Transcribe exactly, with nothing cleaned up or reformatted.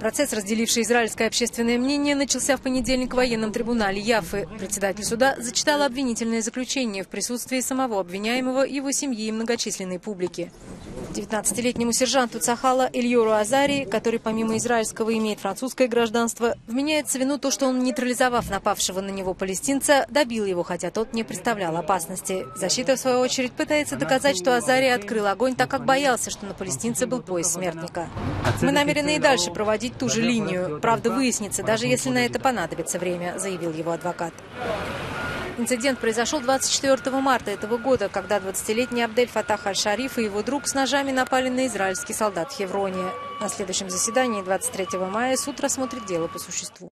Процесс, разделивший израильское общественное мнение, начался в понедельник в военном трибунале Яффы. Председатель суда зачитал обвинительное заключение в присутствии самого обвиняемого, его семьи и многочисленной публики. девятнадцатилетнему сержанту Цахала Ильору Азари, который помимо израильского имеет французское гражданство, вменяется в вину то, что он, нейтрализовав напавшего на него палестинца, добил его, хотя тот не представлял опасности. Защита, в свою очередь, пытается доказать, что Азари открыл огонь, так как боялся, что на палестинце был пояс смертника. «Мы намерены и дальше проводить ту же линию. Правда выяснится, даже если на это понадобится время», — заявил его адвокат. Инцидент произошел двадцать четвёртого марта этого года, когда двадцатилетний Абдель Фатах Аль-Шариф и его друг с ножами напали на израильский солдат в Хевроне. На следующем заседании двадцать третьего мая суд рассмотрит дело по существу.